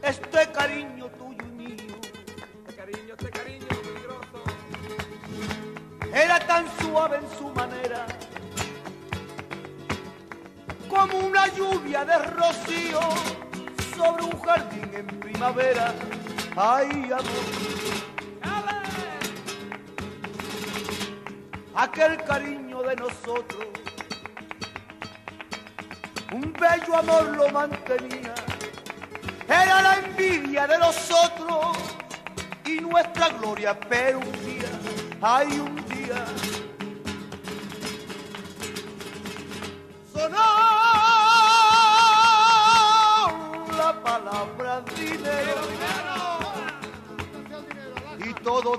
este cariño tuyo y mío. Este cariño peligroso. Era tan suave en su manera, como una lluvia de rocío sobre un jardín en primavera. Ay, amor, aquel cariño de nosotros, un bello amor lo mantenía. Era la envidia de los otros y nuestra gloria, pero un día, ay, un día, sonó la palabra dinero y todo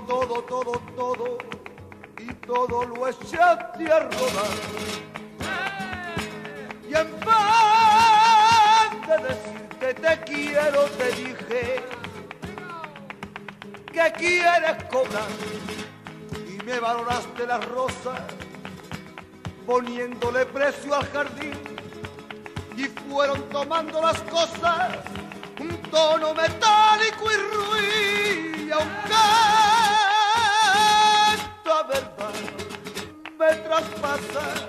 lo echaste a rodar. Y en vez de decirte te quiero, te dije que quieres cobrar. Y me valoraste las rosas poniéndole precio al jardín. Y fueron tomando las cosas un tono metálico y ruin. Y aunque esta verdad me traspasa,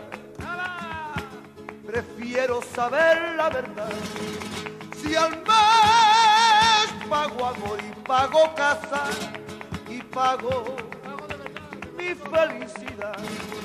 prefiero saber la verdad. Si al mes pago amor y pago casa y pago mi felicidad.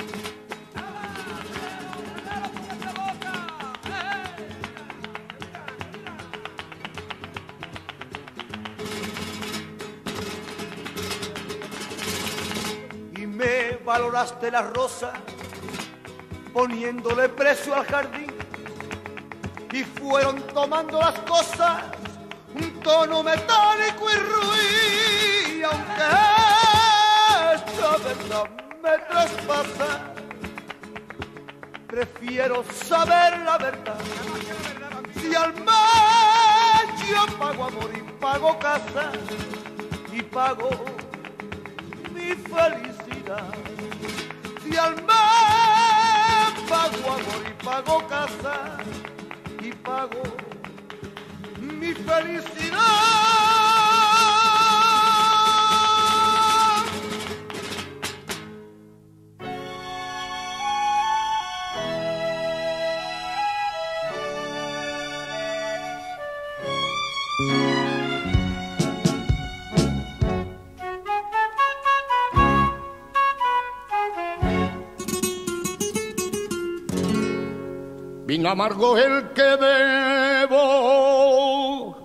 Y me valoraste la rosa poniéndole precio al jardín. Y fueron tomando las cosas un tono metálico y ruin. Y aunque esta verdad me traspasa, prefiero saber la verdad. Si al mes yo pago amor y pago casa y pago mi felicidad. Si al mes pago amor y pago casa y pago mi felicidad. Vino amargo el que debo,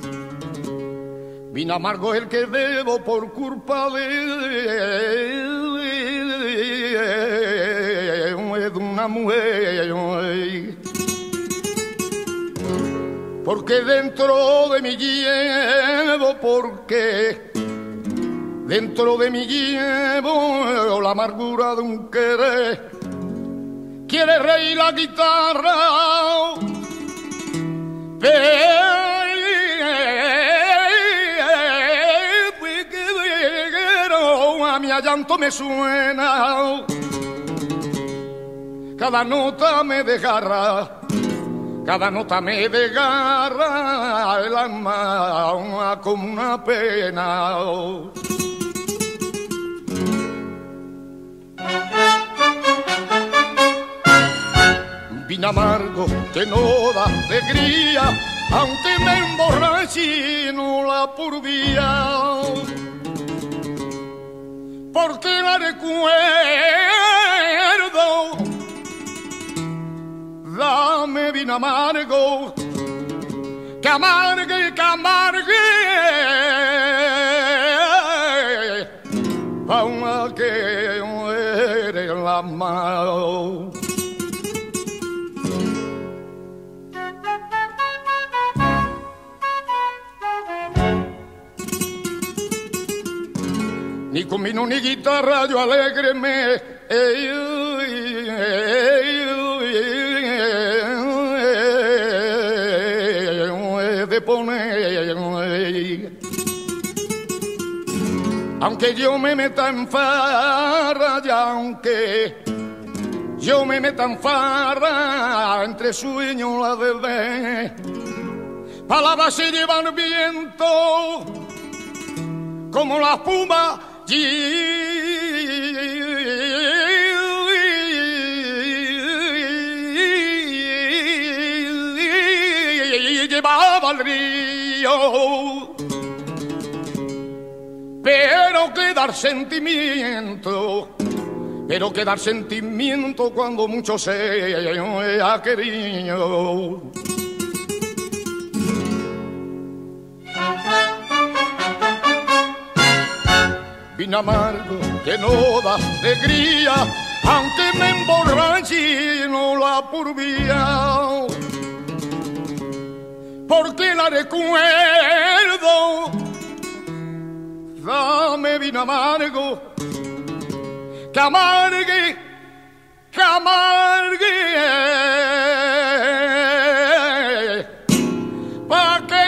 vino amargo el que debo por culpa de una mujer. Porque dentro de mí llevo, porque dentro de mí llevo la amargura de un querer. Quiere reír la guitarra, pero a mi llanto me suena. Cada nota me desgarra, cada nota me desgarra el alma como una pena. Vino amargo que no da alegría, aunque me emborrache y no la por vía. Porque la recuerdo, dame vino amargo, que amargue, que amargue, aunque que muere la mano. Ni con vino ni guitarra yo alégreme, de poner. Aunque yo me meta en farra, y aunque yo me meta en farra, entre sueños la bebé, palabras se llevan viento como la espuma llevaba al río. Pero quedar sentimiento, cuando mucho se ha querido. Vino amargo que no da alegría, aunque me emborrache no la purvía, porque la recuerdo. Dame vino amargo, que amargue, que amargue, pa' que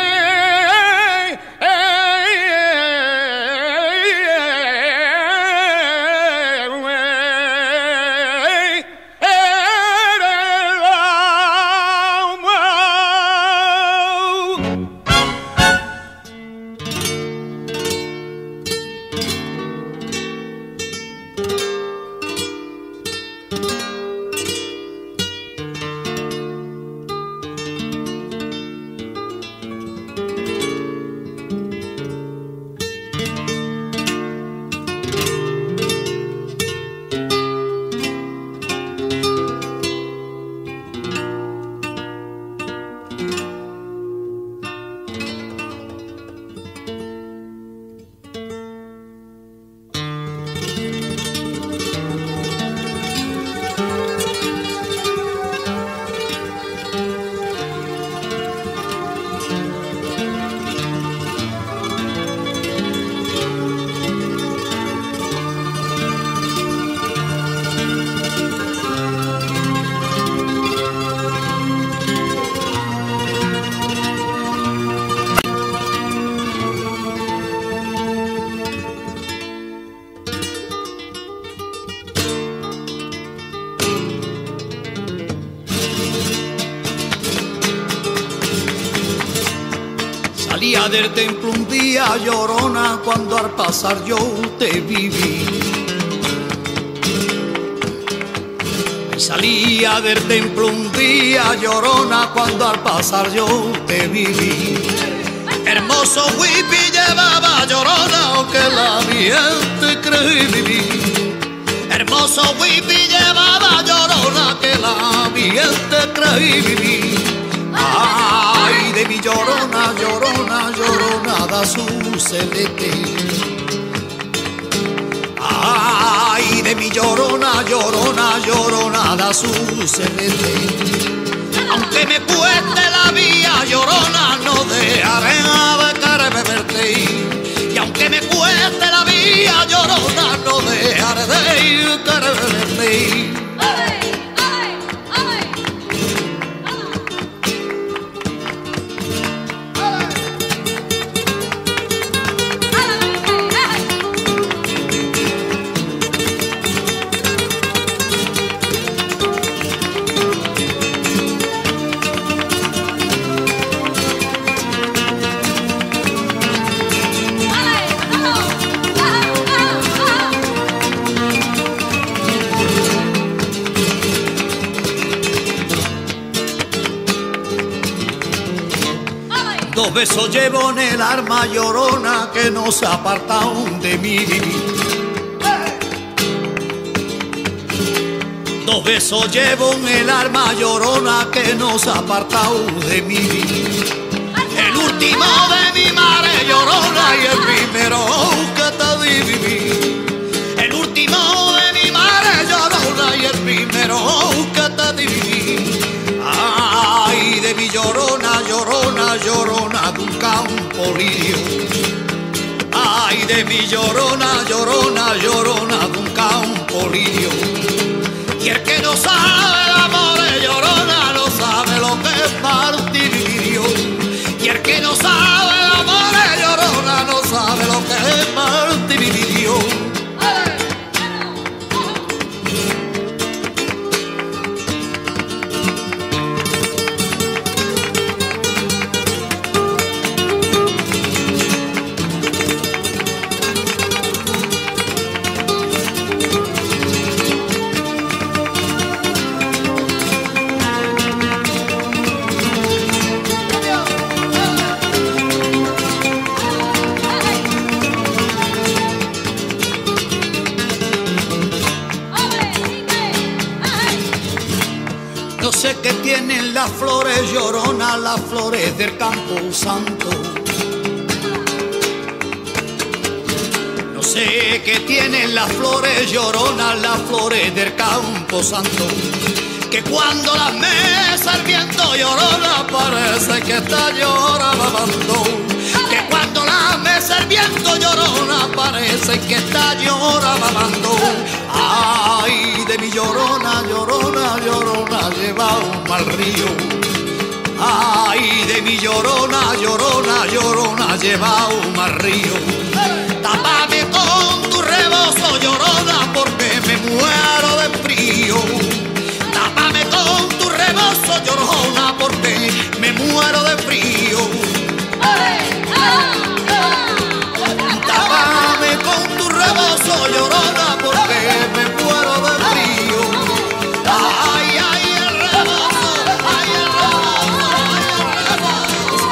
Salía del templo un día llorona cuando al pasar yo te viví. Salía del templo un día llorona cuando al pasar yo te viví. Hermoso huipi llevaba llorona, aunque la gente creí vivir. Hermoso huipi llevaba llorona, que la gente creí vivir. Ay, de mi llorona, llorona, llorona da su celete. Ay, de mi llorona, llorona, llorona da su celete. Aunque me cueste la vía, llorona, no dejaré de querer verte. Y aunque me cueste la vía, llorona, no dejaré de querer verte. Dos besos llevo en el alma, llorona, que no se aparta aún de mi vivir. Dos besos llevo en el alma, llorona, que no se aparta aún de mi vivir. El último de mi madre, llorona, y el primero que te di vivir. El último de mi madre, llorona, y el primero que te di vivir. Ay, de mi llorona, llorona, llorona de un campo lirio. Ay, de mi llorona, llorona, llorona de un campo lirio. Y el que no sabe el amor de llorona, no sabe lo que es martirio. Y el que no sabe el amor de llorona, no sabe lo que es martirio. tienen las flores lloronas, las flores del campo santo. No sé qué tienen las flores lloronas, las flores del campo santo, que cuando las mesa el viento llorona parece que está llorando. Que cuando la mesa el viento llorona parece que está llorando. Ay, de mi llorona, llorona, llorona, lleva un mal río. Ay, de mi llorona, llorona, llorona, lleva un mal río. Tápame con tu rebozo, llorona, porque me muero de frío. Tápame con tu rebozo, llorona, porque me muero de frío. Tápame con tu rebozo, llorona, porque me muero de frío. Ay, ay, el rebozo, ay, el rebozo, ay, el rebozo.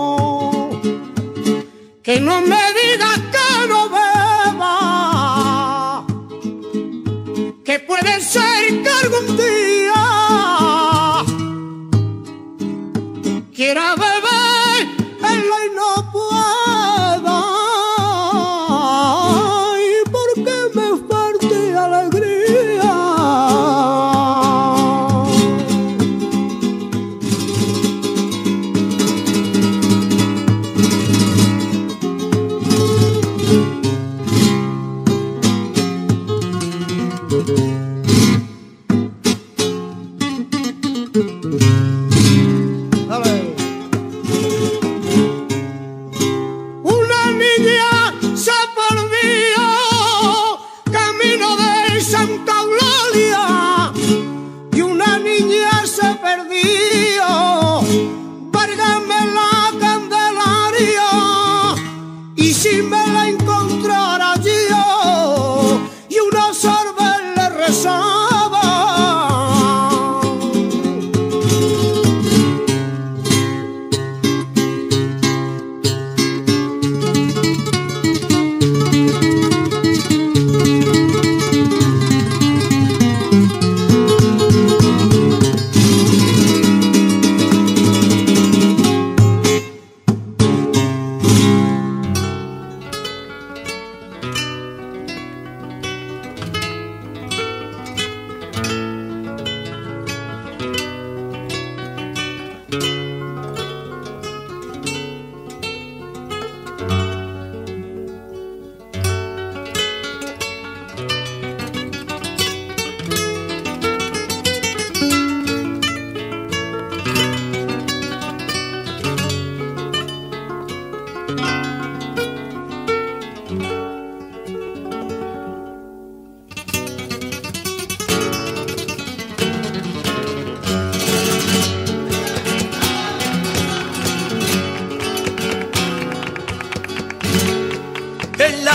Que no me digas que no beba,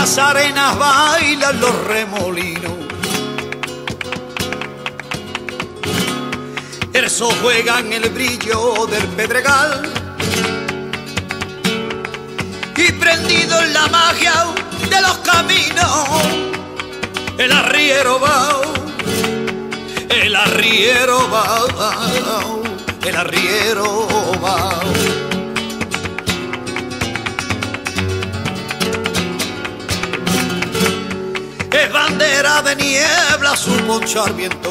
las arenas bailan los remolinos. Eso juega en el brillo del pedregal. Y prendido en la magia de los caminos, el arriero va, el arriero va, el arriero va. Es bandera de niebla su ponchar viento.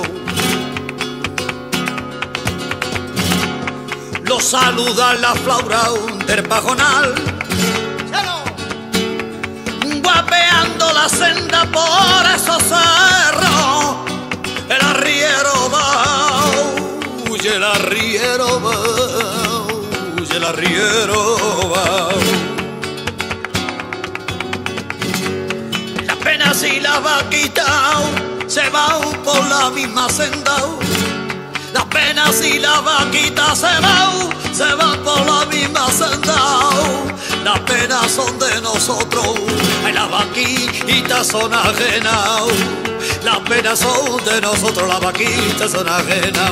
Lo saluda la flaura del pajonal, guapeando la senda por esos cerros. El arriero va, huye el arriero va, huye el arriero va. Las penas y las vaquitas se van por la misma senda. Las penas y las vaquitas se van por la misma senda. Las penas son de nosotros, ay, las vaquitas son ajenas. Las penas son de nosotros, las vaquitas son ajenas.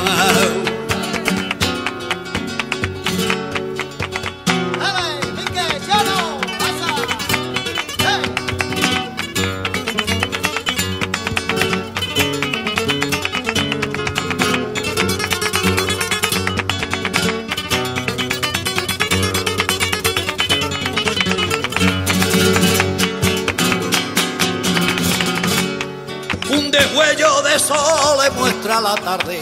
Un degüello de sol le muestra la tarde.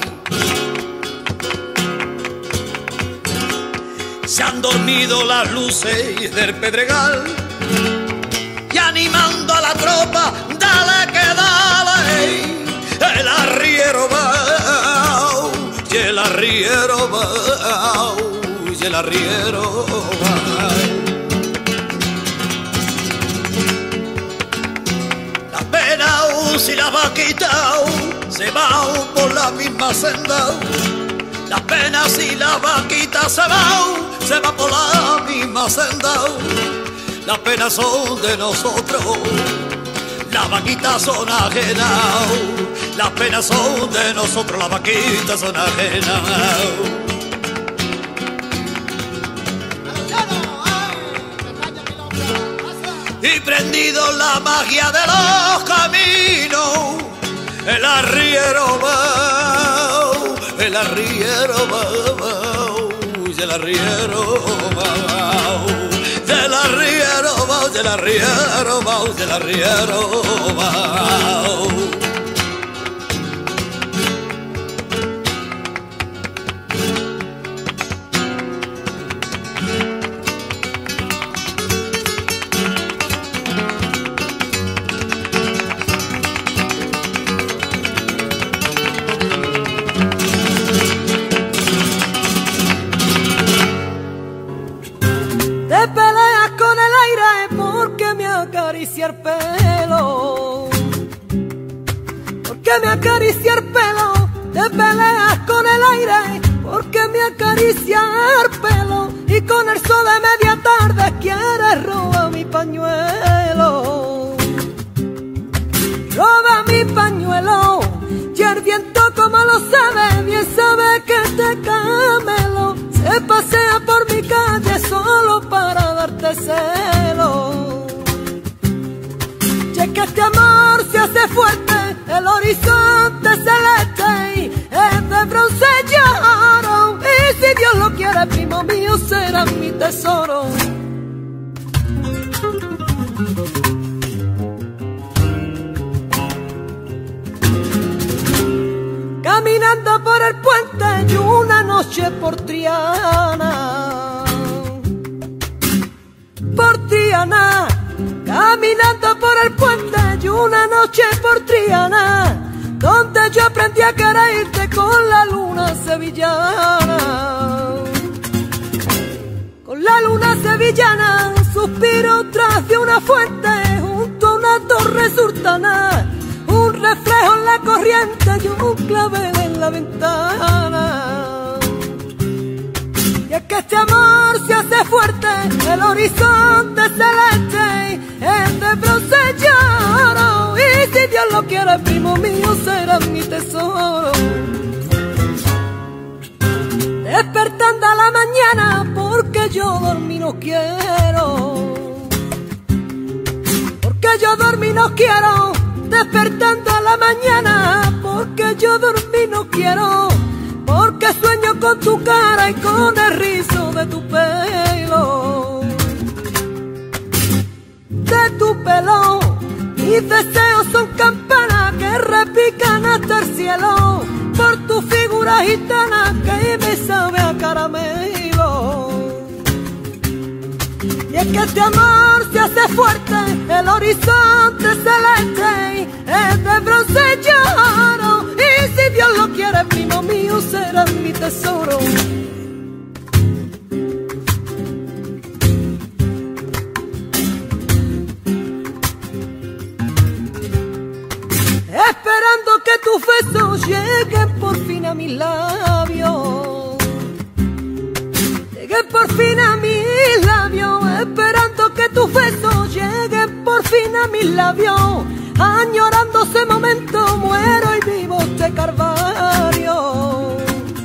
Se han dormido las luces del pedregal y animando a la tropa, dale que dale. El arriero va, y el arriero va, y el arriero va. Si las vaquitas se van por la misma senda, las penas y las vaquitas se van por la misma senda. Las penas son de nosotros, las vaquitas son ajenas. Las penas son de nosotros, las vaquitas son ajenas. Y prendido la magia de los caminos, el arriero va, el arriero va, y el arriero va, del arriero va, del arriero va, del arriero va. Te peleas con el aire porque me acaricia el pelo, porque me acaricia el pelo. Te peleas con el aire porque me acaricia el pelo, y con el sol de media tarde quieres robar mi pañuelo. Roba mi pañuelo, y el viento como lo sabe, bien sabe que este camelo se pasea por mi calle solo para darte celo. Y es que este amor se hace fuerte, el horizonte celeste es de bronce y oro, y si Dios lo quiere, primo mío, será mi tesoro. Caminando por el puente y una noche por Triana, caminando por el puente y una noche por Triana, donde yo aprendí a quererte con la luna sevillana. Con la luna sevillana suspiro tras de una fuente junto a una torre sultana, un reflejo en la corriente y un clavel en la ventana. Y es que este amor se hace fuerte, el horizonte celeste es de bronce Dios lo quiere, primo mío, será mi tesoro. Despertando a la mañana porque yo dormir no quiero. Porque yo dormir no quiero. Despertando a la mañana porque yo dormir no quiero. Porque sueño con tu cara y con el rizo de tu pelo. De tu pelo. Mis deseos son campanas que repican hasta el cielo. Por tu figura gitana que me sabe a caramelo. Y es que este amor se hace fuerte, el horizonte celeste es de bronce y oro. Y si Dios lo quiere, primo mío, será mi tesoro. Esperando que tus besos lleguen por fin a mis labios. Lleguen por fin a mis labios. Esperando que tus besos lleguen por fin a mis labios. Añorando ese momento muero y vivo este calvario.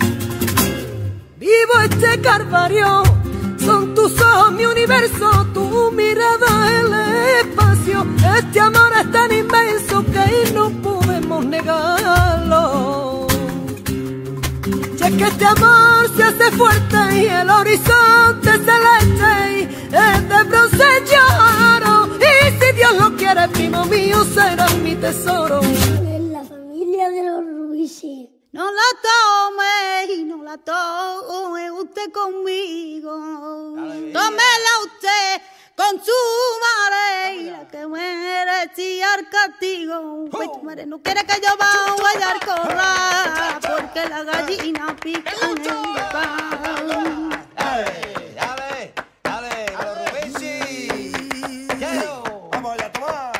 Vivo este calvario. Son tus ojos mi universo, tu mirada el espacio. Este amor es tan inmenso que no podemos negarlo. Y es que este amor se hace fuerte y el horizonte celeste es de bronce y oro. Y si Dios lo quiere, primo mío, será mi tesoro. En la familia de los Ruiz. No la tome y no la tome usted conmigo. Tómela usted con su mare, que merecía el castigo. Pues tu madre no quiere que yo vaya a correr, porque la gallina pica en el pan. Dale, dale, dale, los Rubici. Vamos allá, toma.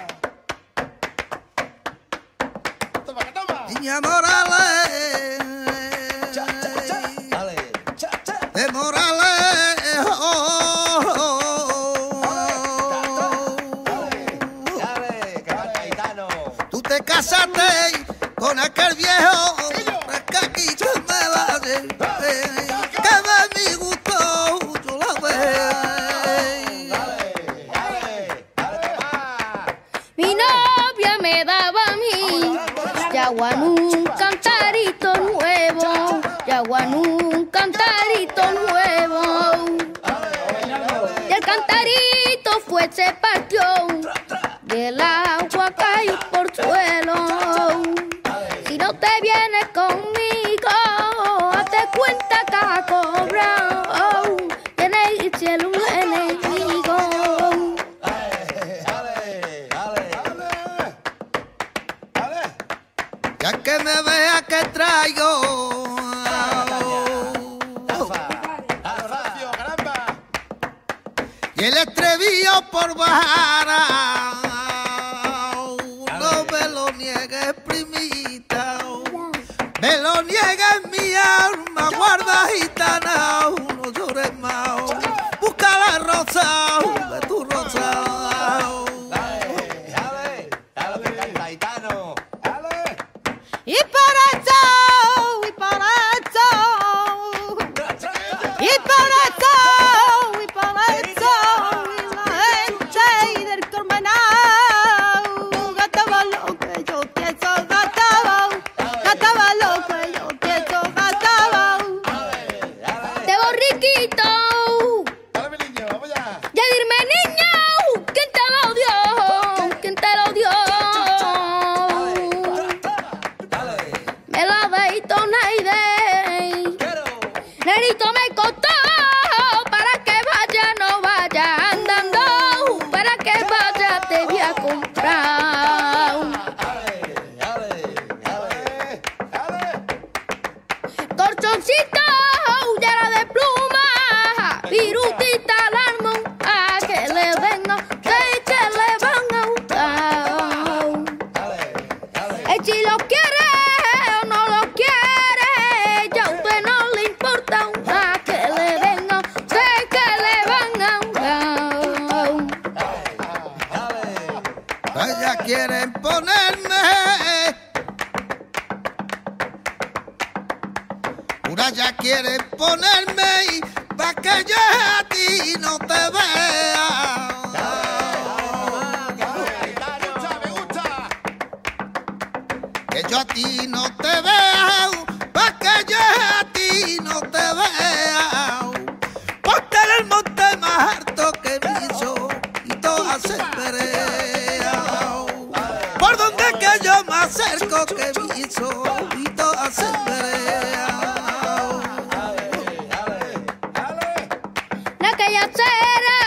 Toma, que toma. Niña Morales. De Morales, Dale, Caetano. tú te casaste con aquel viejo caquito me va a decir que de mi gusto yo la ve. Mi novia me daba a mí yaguanú, cantarito nuevo, yaguanú, cantarito nuevo. Y el cantarito fue, se partió, y el agua cayó por suelo. Si no te vienes conmigo, hazte cuenta que has cobrado, tiene el cielo un enemigo. Ya que me vea que traigo y el estrebillo por bajar, no me lo niegues, primita, me lo niegues mi alma, guarda gitana, no llores más, busca la rosa de tu rosa. Y por eso, y por eso, y por eso, y por eso, y la gente del Colmenao gastaba lo que yo pienso, gastaba lo que yo pienso, gastaba. De borriquito, ya dime niño, ¿quién te lo dio? ¿Quién te lo dio? Me la deito Naide, Nerito me costó para que vaya, no vaya andando, para que vaya te voy a comprar. Corchoncito, yara de pluma, virutita alarma, a que le venga, que le van a gustar. El si lo quiere o no lo quiere, ya a usted no le importa, a que le venga, que le van a gustar. Ellas quieren ponerme Una ya quiere ponerme y pa' que yo a ti no te vea. Me gusta. Que yo a ti no te vea, pa' que yo a ti no te vea. Ponte en el monte más alto que me hizo y todas se perea. Por donde que yo me acerco que me hizo y todas se perea. La que ya será,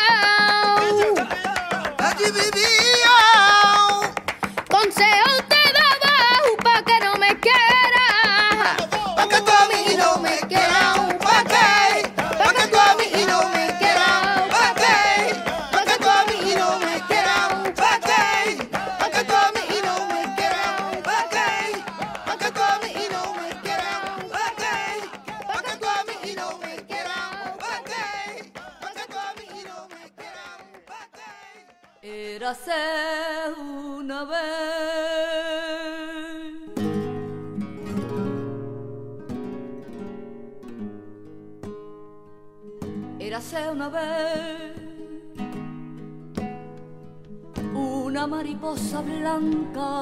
Allí vivía. consejo te daba pa' que no me quieras. Pa' que tú a mí no me quieras, pa' que tú a mí no me quieras, pa' que tú a mí no me quieras, pa' que tú a mí no me quieras, pa' que tú a mí no me quieras, pa' que tú a mí no me quieras, pa' que tú a mí no me quieras, pa' Érase una vez una mariposa blanca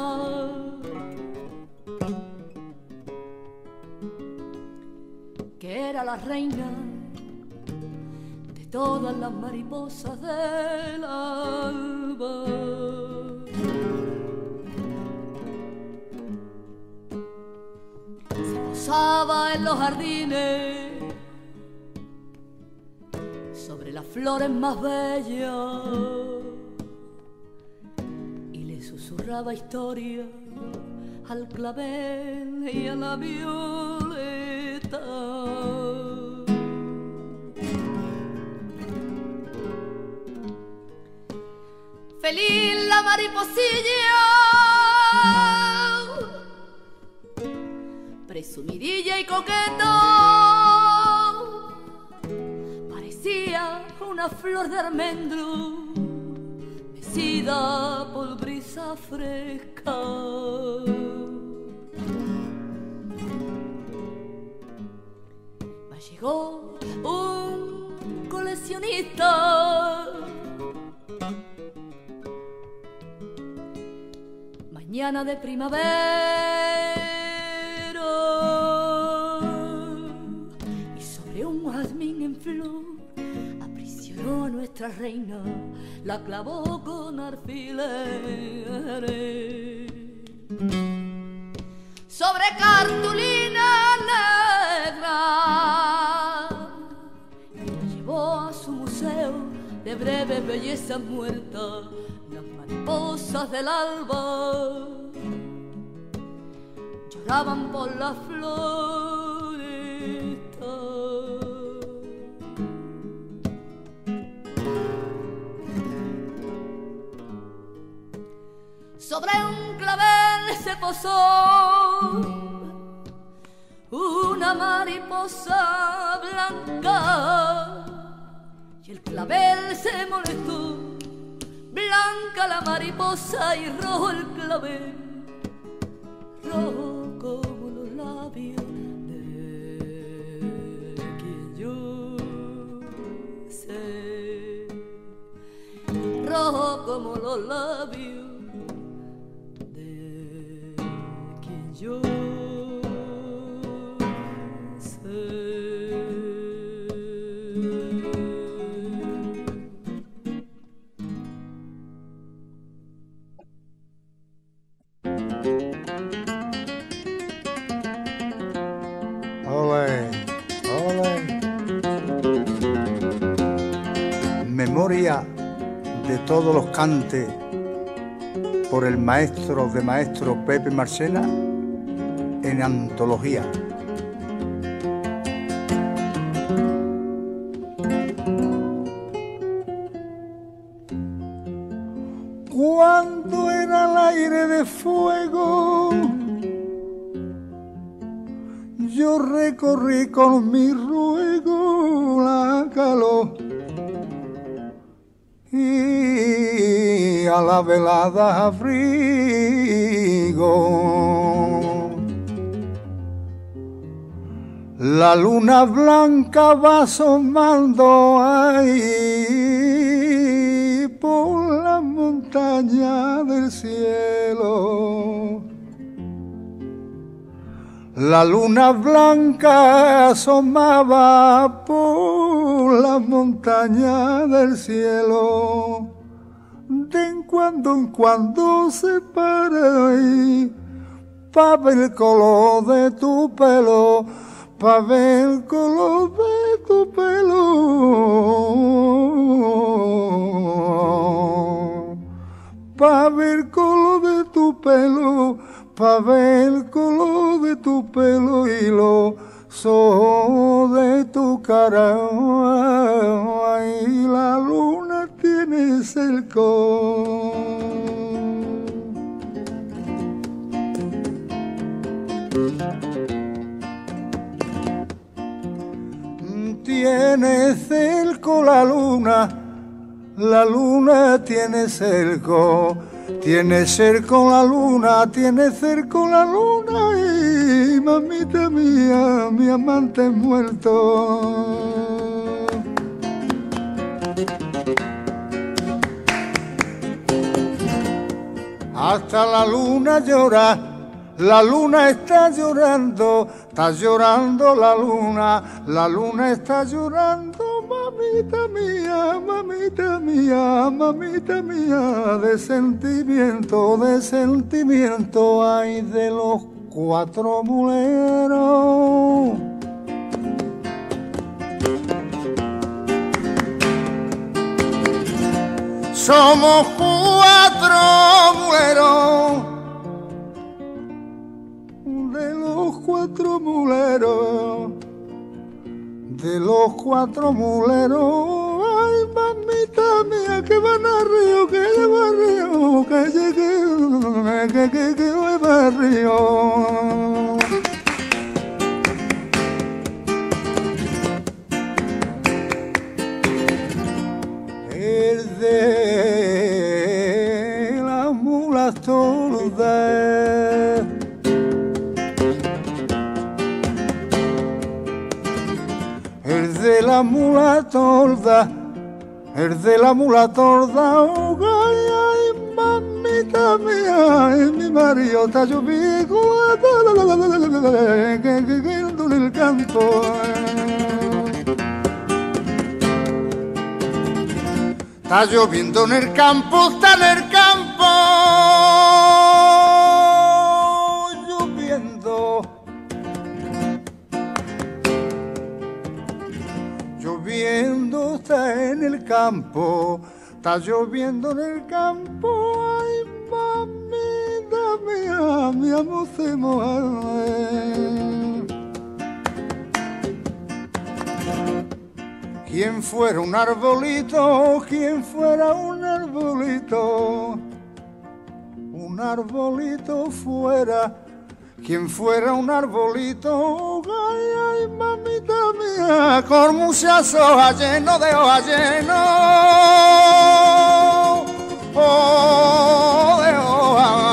que era la reina de todas las mariposas del alba. Se posaba en los jardines sobre las flores más bellas y le susurraba historia al clavel y a la violeta. Feliz la mariposilla, presumidilla y coqueta, parecía una flor de almendro mecida por brisa fresca. Mas llegó un coleccionista, mañana de primavera, y sobre un jazmín en flor aprisionó a nuestra reina, la clavó con alfileres. Sobre cartulina negra y la llevó a su museo de breve belleza muerta, las mariposas del alba lloraban por la floresta. Sobre un clavel se posó una mariposa blanca y el clavel se molestó. Blanca la mariposa y rojo el clavel, rojo como los labios de quien yo sé, rojo como los labios de quien yo sé. Ole, ole. Memoria de todos los cantes por el maestro de maestro Pepe Marchena en antología. Cuando era el aire de fuego, yo recorrí con mi ruego la calor y a la velada abrigo. La luna blanca va asomando ahí por la montaña del cielo. La luna blanca asomaba por la montaña del cielo. De en cuando se para ahí pa' ver el color de tu pelo, pa' ver el color de tu pelo, pa' ver el color de tu pelo, pa' ver el color de tu pelo y los ojos de tu cara. Ay, la luna tiene cerco. Tiene cerco la luna tiene cerco la luna, tiene cerco la luna y mamita mía, mi amante muerto. Hasta la luna llora, la luna está llorando la luna está llorando, mamita mía, mamita mía, mamita mía, de sentimiento, ay de los cuatro muleros. Somos cuatro muleros, de los cuatro muleros, ay mamita mía, que van a río, que lleva a río, que lleva a río. El de las mulas tordas, el de la mula torda, oh, ay, mamita mía, mi marido está lloviendo, que el canto. Está lloviendo en el campo, está en el campo, lloviendo está en el campo, está lloviendo en el campo, ay mamita mía, mi amor se moja. Quien fuera un arbolito, quien fuera un arbolito fuera, quien fuera un arbolito, ay, ay, mamita mía, con muchas hojas, lleno de hojas, lleno de hojas.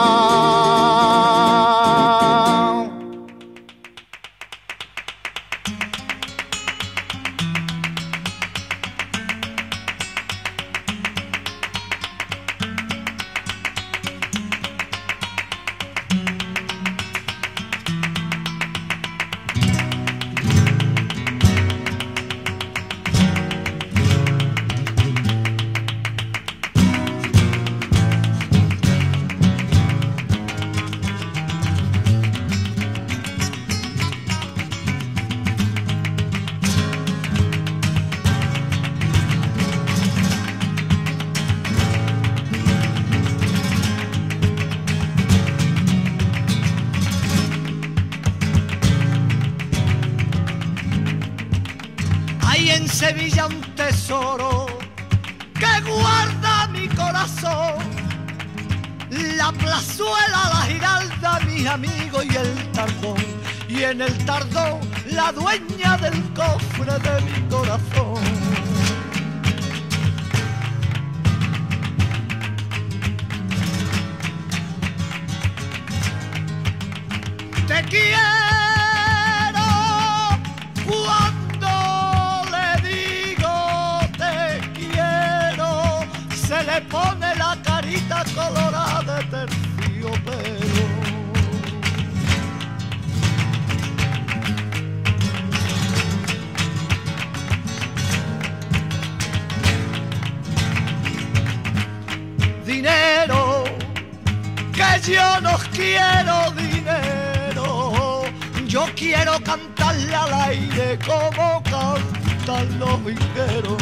Sevilla un tesoro que guarda mi corazón, la plazuela, la giralda, mis amigos y el tardón, y en el tardón la dueña del cofre de mi corazón. Te quiero Yo no quiero dinero, yo quiero cantarle al aire como cantan los vingueros.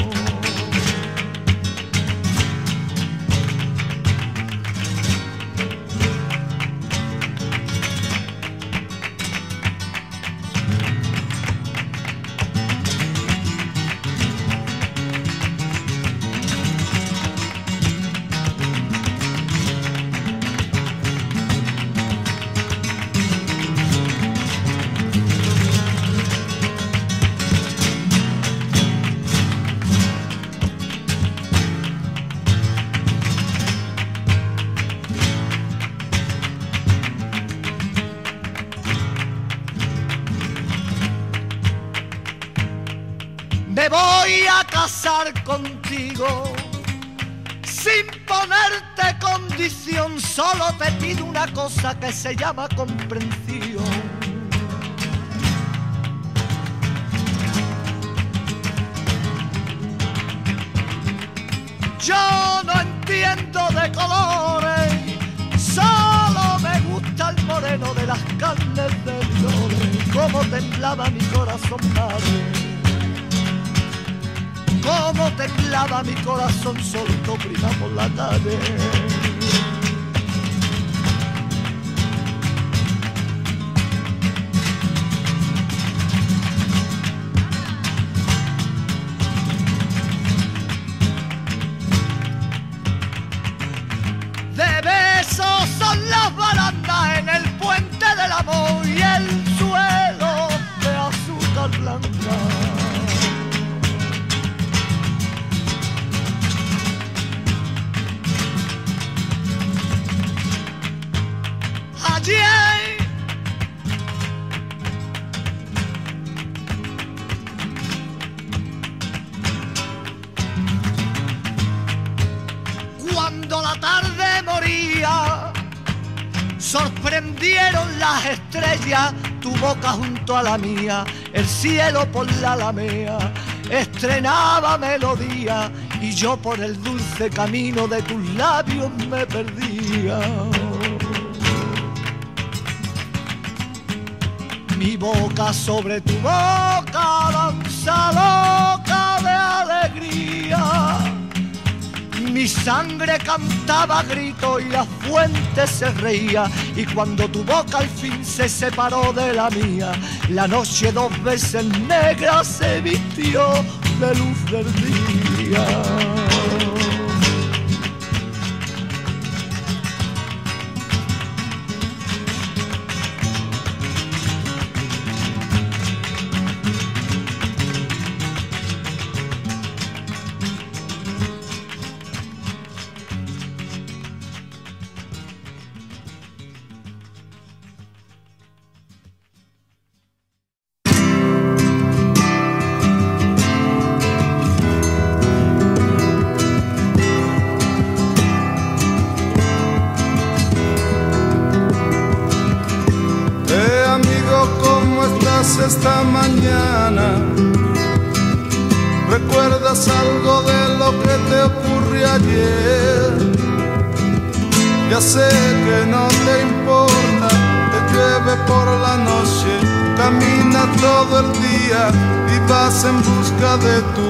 Me voy a casar contigo sin ponerte condición, solo te pido una cosa que se llama comprensión. Yo no entiendo de colores, solo me gusta el moreno de las carnes de flores, como temblaba mi corazón, madre. Cómo temblaba mi corazón solito prima por la tarde. De besos son las barandas en el puente del amor y el suelo de azúcar blanca. Cuando la tarde moría, sorprendieron las estrellas, tu boca junto a la mía, el cielo por la alamea estrenaba melodía y yo por el dulce camino de tus labios me perdía. Mi boca sobre tu boca, danza loca de alegría. Mi sangre cantaba a grito y la fuente se reía. Y cuando tu boca al fin se separó de la mía, la noche dos veces negra se vistió de luz del día. Esta mañana, ¿recuerdas algo de lo que te ocurrió ayer? Ya sé que no te importa, te llueve por la noche, camina todo el día y vas en busca de tu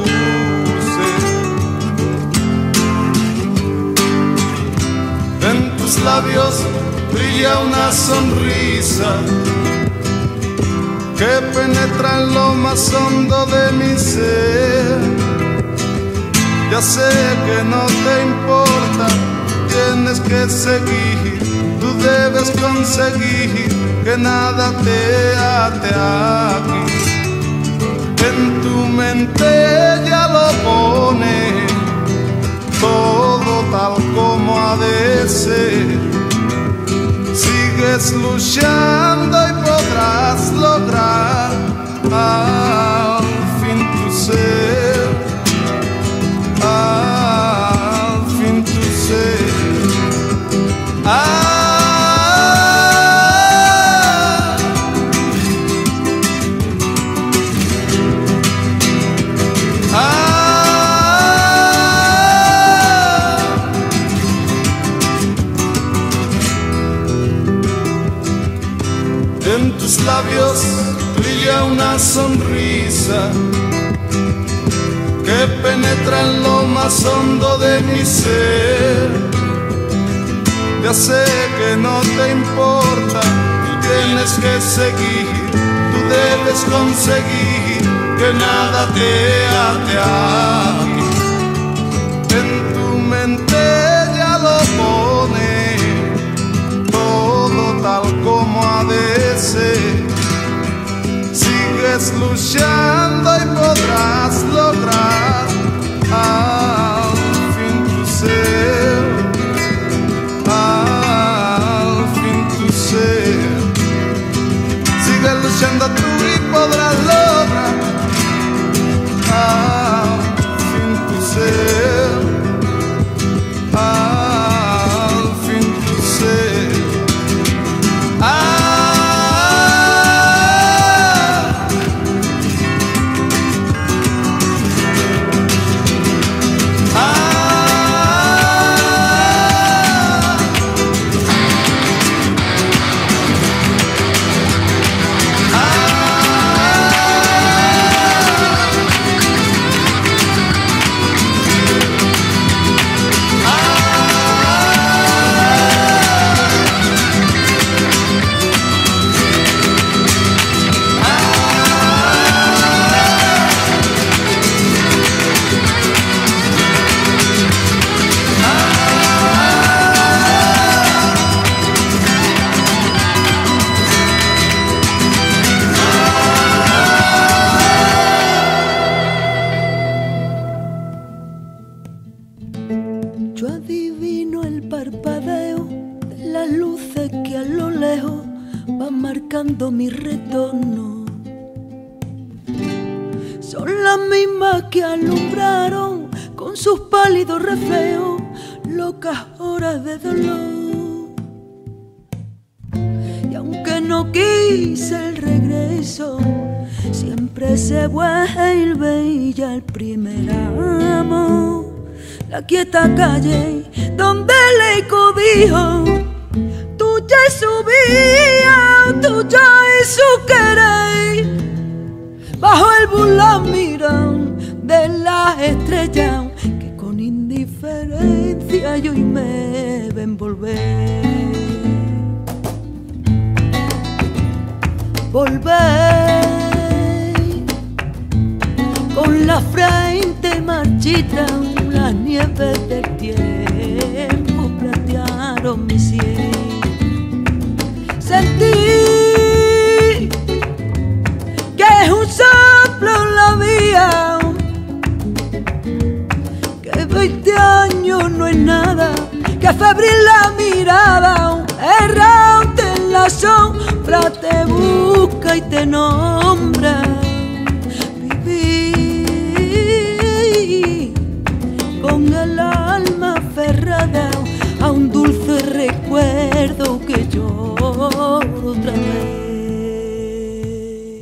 ser. En tus labios brilla una sonrisa que penetra en lo más hondo de mi ser. Ya sé que no te importa, tienes que seguir, tú debes conseguir que nada te ate aquí. En tu mente ya lo pone todo tal como ha de ser. Sigues luchando y podrás lograr al fin tu ser, al fin tu ser. labios brilla una sonrisa que penetra en lo más hondo de mi ser. Ya sé que no te importa, tú tienes que seguir, tú debes conseguir que nada te ate a mí. En tu mente ya lo pone todo tal como ha de ser. Sigues luchando y podrás lograr al fin tu ser, al fin tu ser. Sigues luchando tú y podrás lograr al fin tu ser, al fin tu ser. Yo adivino el parpadeo de las luces que a lo lejos van marcando mi retorno. Son las mismas que alumbraron con sus pálidos reflejos locas horas de dolor. Y aunque no quise el regreso, siempre se vuelve ya el primer amor. La quieta calle donde el eco dijo tuya y su vida, tuya y su querer. Bajo el burlón miran de las estrellas que con indiferencia yo y me ven volver. Volver con la frente marchita, las nieves del tiempo platearon mi sien. Sentí que es un soplo en la vía, que 20 años no es nada, que febril la mirada, errante en la sombra te busca y te nombra. Con el alma aferrada a un dulce recuerdo que lloro otra vez.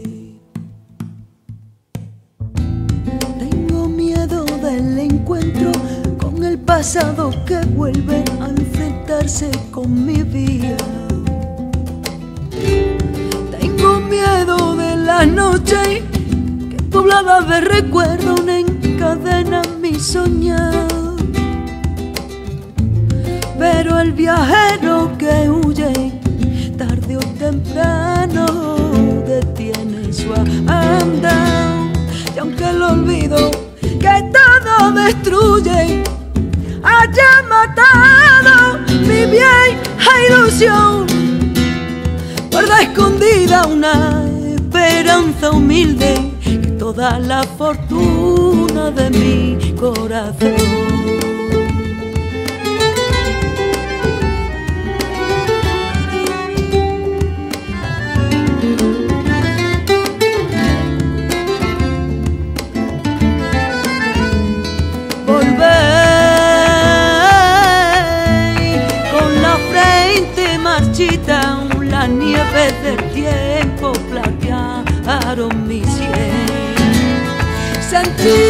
Tengo miedo del encuentro con el pasado que vuelve a enfrentarse con mi vida. Tengo miedo de la noche que poblada de recuerdos encadena mi soñar. Pero el viajero que huye tarde o temprano detiene su andar. Y aunque el olvido que todo destruye haya matado mi vieja ilusión, guarda escondida una esperanza humilde, toda la fortuna de mi corazón. Volver con la frente marchita, las nieves del tiempo platearon mi sien. Sentí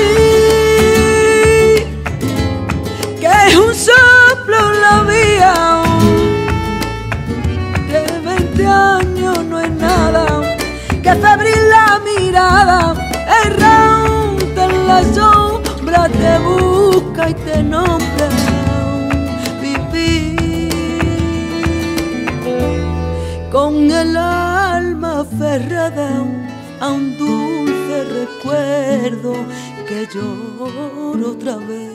que es un soplo en la vía, que 20 años no es nada, mirada errante en la sombra te busca y te nombra. Con el alma aferrada a un dulce recuerdo que lloro otra vez.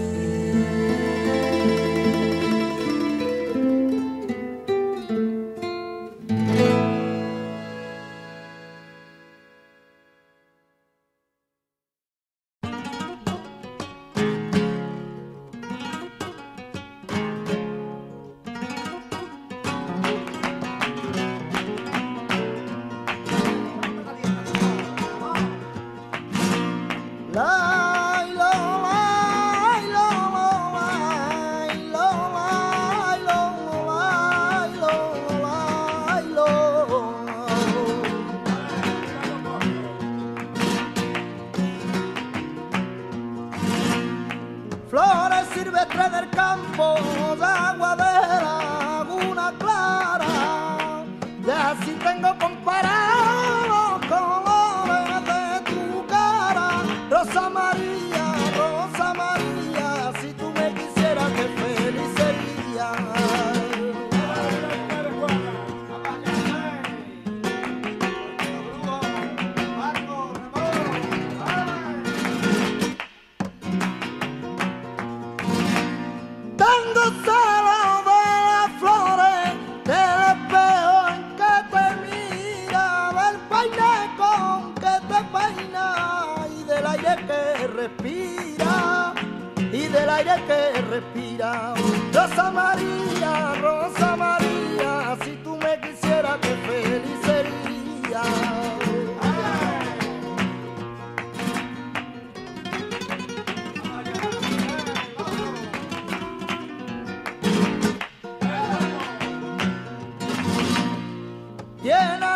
Flores silvestres del campo, de agua de laguna clara, ya si tengo comparado los colores de tu cara. Rosa María, si tú me quisieras, qué feliz sería. Tengo celo de las flores, del espejo en que te mira, del peine con que te peina y del aire que respira, Rosa María, si tú me quisieras, qué feliz sería. Llena